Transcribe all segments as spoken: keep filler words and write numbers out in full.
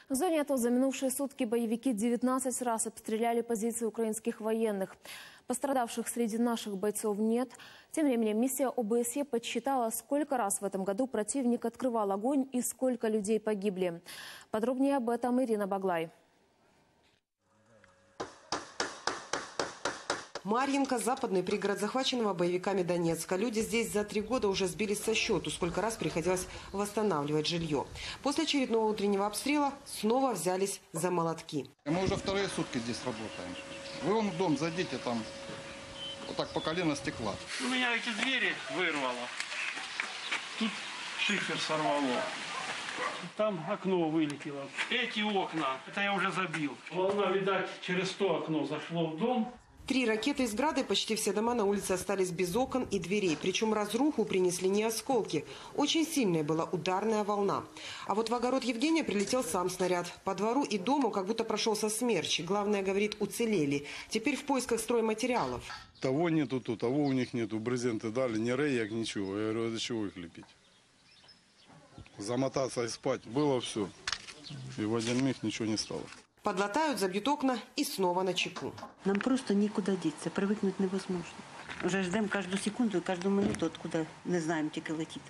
В зоне АТО за минувшие сутки боевики девятнадцать раз обстреляли позиции украинских военных. Пострадавших среди наших бойцов нет. Тем временем миссия ОБСЕ подсчитала, сколько раз в этом году противник открывал огонь и сколько людей погибли. Подробнее об этом Ирина Баглай. Марьинка – западный пригород захваченного боевиками Донецка. Люди здесь за три года уже сбились со счету, сколько раз приходилось восстанавливать жилье. После очередного утреннего обстрела снова взялись за молотки. Мы уже вторые сутки здесь работаем. Вы вон в дом зайдите, там вот так по колено стекла. У меня эти двери вырвало. Тут шифер сорвало. Там окно вылетело. Эти окна, это я уже забил. Волна, видать, через то окно зашло в дом. Три ракеты из «Града», почти все дома на улице остались без окон и дверей. Причем разруху принесли не осколки. Очень сильная была ударная волна. А вот в огород Евгения прилетел сам снаряд. По двору и дому как будто прошелся смерч. Главное, говорит, уцелели. Теперь в поисках стройматериалов. Того нету тут, того у них нету. Брезенты дали, ни рейяк, ничего. Я говорю, а для чего их лепить? Замотаться и спать. Было все. И в один миг ничего не стало. Подлатают, забьют окна и снова на чеку. Нам просто нікуди діться, привикнути невозможно. Уже ждемо кожну секунду і кожну минуту, откуда не знаємо, тільки летіти.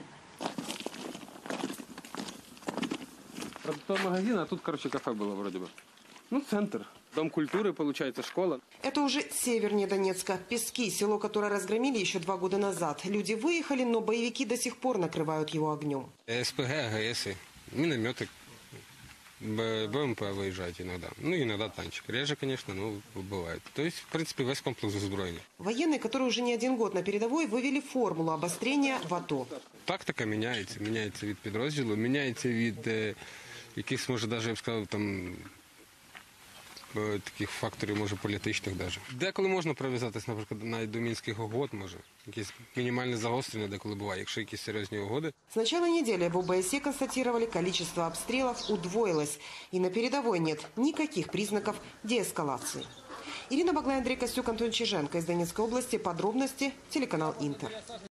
Продуктовый магазин, а тут, короче, кафе было вроде бы. Ну, центр. Дом культуры, получается, школа. Это уже севернее Донецка. Пески, село, которое разгромили еще два года назад. Люди выехали, но боевики до сих пор накрывают его огнем. СПГ, АГСы, минометы. БМП выезжает иногда. Ну, иногда танчик. Реже, конечно, но бывает. То есть, в принципе, весь комплекс озброєння. Военные, которые уже не один год на передовой, вывели формулу обострения в АТО. Тактика меняется. Меняется від підрозділу, меняється від е, якихось, може, навіть, я б сказав, там, е, таких факторів, може, політичних навіть. Деколи можна прив'язатись, наприклад, навіть до мінських угод, може. Якісь мінімальне загострення деколи буває, якщо якісь серйозні угоди. С начала недели в ОБСЕ констатировали, количество обстрелов удвоилось. И на передовой нет никаких признаков деэскалации. Ирина Баглай, Андрей Костюк, Антон Чиженко из Донецкой области. Подробности телеканал Интер.